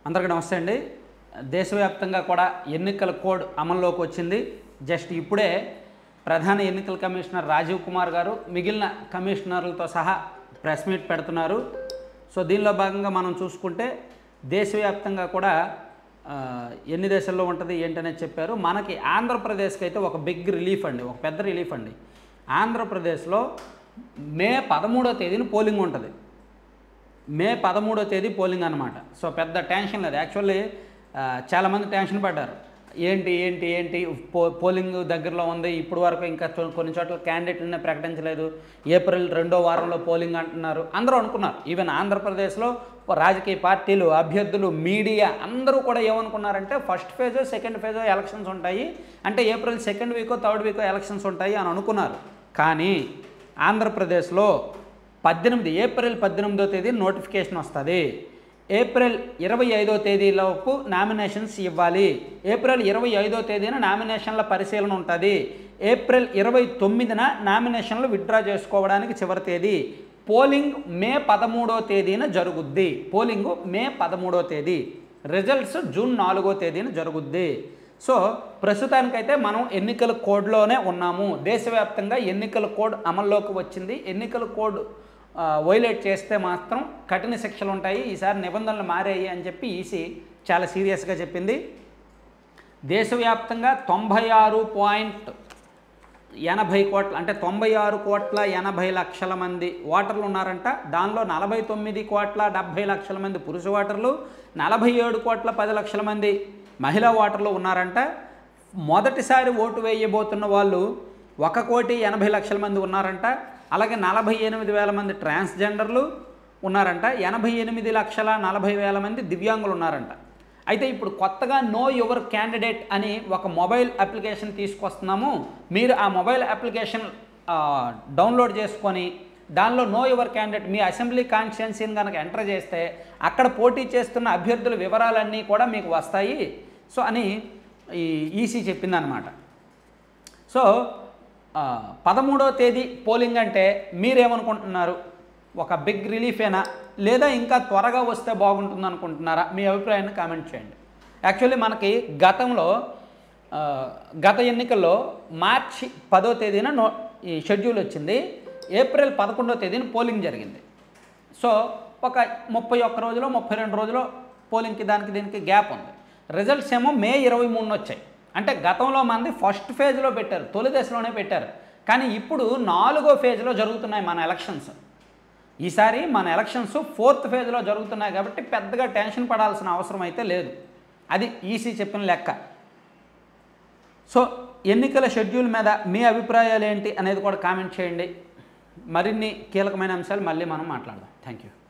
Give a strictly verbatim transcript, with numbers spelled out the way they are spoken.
అందరికీ నమస్తే అండి. దేశవ్యాప్తంగా కూడా ఎన్నికల కోడ్ అమల్లోకి వచ్చింది. జస్ట్ ఇప్పుడే ప్రధాన ఎన్నికల కమిషనర్ రాజీవ్ కుమార్ గారు మిగిలిన కమిషనర్లతో సహా ప్రెస్ మీట్ పెడుతున్నారు. సో దీనిలో భాగంగా మనం చూసుకుంటే దేశవ్యాప్తంగా కూడా ఎన్ని దేశాల్లో ఉంటుంది ఏంటనేది చెప్పారు. మనకి ఆంధ్రప్రదేశ్కి అయితే ఒక బిగ్ రిలీఫ్ అండి, ఒక పెద్ద రిలీఫ్ అండి. ఆంధ్రప్రదేశ్లో మే పదమూడో తేదీన పోలింగ్ ఉంటుంది. మే పదమూడో తేదీ పోలింగ్ అనమాట. సో పెద్ద టెన్షన్ లేదు. యాక్చువల్లీ చాలామంది టెన్షన్ పడ్డారు, ఏంటి ఏంటి ఏంటి పో పోలింగ్ దగ్గరలో ఉంది, ఇప్పుడు వరకు ఇంకా కొన్ని చోట్ల క్యాండిడేట్లనే ప్రకటించలేదు, ఏప్రిల్ రెండో వారంలో పోలింగ్ అంటున్నారు అందరూ అనుకున్నారు. ఈవెన్ ఆంధ్రప్రదేశ్లో రాజకీయ పార్టీలు, అభ్యర్థులు, మీడియా అందరూ కూడా ఏమనుకున్నారంటే ఫస్ట్ ఫేజో సెకండ్ ఫేజో ఎలక్షన్స్ ఉంటాయి, అంటే ఏప్రిల్ సెకండ్ వీకో థర్డ్ వీకో ఎలక్షన్స్ ఉంటాయి అని అనుకున్నారు. కానీ ఆంధ్రప్రదేశ్లో పద్దెనిమిది ఏప్రిల్ పద్దెనిమిదో తేదీ నోటిఫికేషన్ వస్తుంది. ఏప్రిల్ ఇరవై ఐదో తేదీలోపు నామినేషన్స్ ఇవ్వాలి. ఏప్రిల్ ఇరవై ఐదో తేదీన నామినేషన్ల పరిశీలన ఉంటుంది. ఏప్రిల్ ఇరవై తొమ్మిదిన నామినేషన్లు విత్డ్రా చేసుకోవడానికి చివరి తేదీ. పోలింగ్ మే పదమూడో తేదీన జరుగుద్ది. పోలింగ్ మే పదమూడో తేదీ, రిజల్ట్స్ జూన్ నాలుగో తేదీన జరుగుద్ది. సో ప్రస్తుతానికైతే మనం ఎన్నికల కోడ్లోనే ఉన్నాము. దేశవ్యాప్తంగా ఎన్నికల కోడ్ అమల్లోకి వచ్చింది. ఎన్నికల కోడ్ వైలేట్ చేస్తే మాత్రం కఠిన శిక్షలు ఉంటాయి, ఈసారి నిబంధనలు మారాయి అని చెప్పి ఈసీ చాలా సీరియస్గా చెప్పింది. దేశవ్యాప్తంగా తొంభై ఆరు పాయింట్ ఎనభై కోట్ల అంటే తొంభై ఆరు కోట్ల ఎనభై లక్షల మంది ఓటర్లు ఉన్నారంట. దానిలో నలభై తొమ్మిది కోట్ల డెబ్భై లక్షల మంది పురుష ఓటర్లు, నలభై ఏడు కోట్ల పది లక్షల మంది మహిళా ఓటర్లు ఉన్నారంట. మొదటిసారి ఓటు వేయబోతున్న వాళ్ళు ఒక కోటి ఎనభై లక్షల మంది ఉన్నారంట. అలాగే నలభై ఎనిమిది వేల మంది ట్రాన్స్జెండర్లు ఉన్నారంట. ఎనభై ఎనిమిది లక్షల నలభై వేల మంది దివ్యాంగులు ఉన్నారంట. అయితే ఇప్పుడు కొత్తగా నో యువర్ క్యాండిడేట్ అని ఒక మొబైల్ అప్లికేషన్ తీసుకొస్తున్నాము. మీరు ఆ మొబైల్ అప్లికేషన్ డౌన్లోడ్ చేసుకొని దానిలో నో యువర్ క్యాండిడేట్ మీ అసెంబ్లీ కాన్స్టిట్యున్సీని కనుక ఎంటర్ చేస్తే అక్కడ పోటీ చేస్తున్న అభ్యర్థుల వివరాలన్నీ కూడా మీకు వస్తాయి. సో అని ఈ ఈసీ చెప్పిందనమాట. సో పదమూడవ తేదీ పోలింగ్ అంటే మీరేమనుకుంటున్నారు? ఒక బిగ్ రిలీఫేనా, లేదా ఇంకా త్వరగా వస్తే బాగుంటుంది అనుకుంటున్నారా? మీ అభిప్రాయాన్ని కామెంట్ చేయండి. యాక్చువల్లీ మనకి గతంలో గత ఎన్నికల్లో మార్చి పదో తేదీన నో ఈ షెడ్యూల్ వచ్చింది. ఏప్రిల్ పదకొండవ తేదీన పోలింగ్ జరిగింది. సో ఒక ముప్పై ఒక్క రోజులో ముప్పై రెండు రోజులో పోలింగ్కి దానికి దీనికి గ్యాప్ ఉంది. రిజల్ట్స్ ఏమో మే ఇరవై మూడున వచ్చాయి. అంటే గతంలో మంది ఫస్ట్ ఫేజ్లో పెట్టారు, తొలి దశలోనే పెట్టారు. కానీ ఇప్పుడు నాలుగో ఫేజ్లో జరుగుతున్నాయి మన ఎలక్షన్స్. ఈసారి మన ఎలక్షన్స్ ఫోర్త్ ఫేజ్లో జరుగుతున్నాయి కాబట్టి పెద్దగా టెన్షన్ పడాల్సిన అవసరం అయితే లేదు. అది ఈసీ చెప్పిన లెక్క. సో ఎన్నికల షెడ్యూల్ మీద మీ అభిప్రాయాలు ఏంటి అనేది కూడా కామెంట్ చేయండి. మరిన్ని కీలకమైన అంశాలు మళ్ళీ మనం మాట్లాడదాం. Thank you.